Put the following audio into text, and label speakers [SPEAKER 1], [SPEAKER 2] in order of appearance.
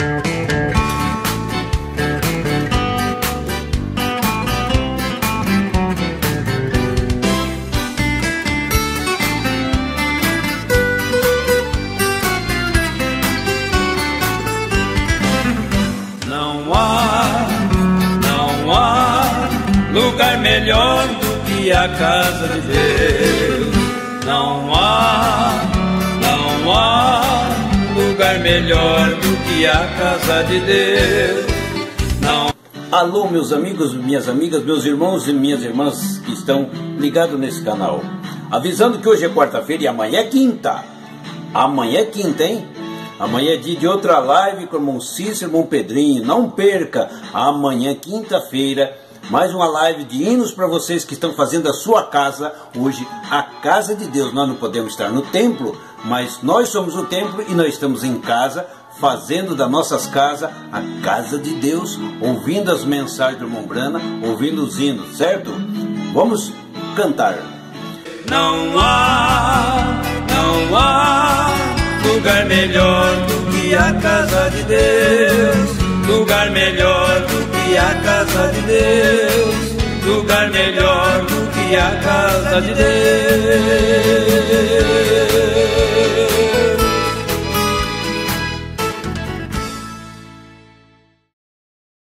[SPEAKER 1] Lugar melhor do que a casa de Deus. Não há lugar melhor do que a casa de Deus. Não. Alô, meus amigos, minhas amigas, meus irmãos e minhas irmãs que estão ligados nesse canal. Avisando que hoje é quarta-feira e amanhã é quinta. Amanhã é quinta, hein? Amanhã é dia de outra live com o irmão Cícero, irmão Pedrinho. Não perca, amanhã, quinta-feira, mais uma live de hinos para vocês que estão fazendo a sua casa, hoje a casa de Deus. Nós não podemos estar no templo, mas nós somos o templo e nós estamos em casa, fazendo das nossas casas a casa de Deus, ouvindo as mensagens do irmão Brana, ouvindo os hinos, certo? Vamos cantar. Não há lugar melhor do que a casa de Deus. Lugar melhor do que a casa de Deus. Lugar melhor do que a casa de Deus.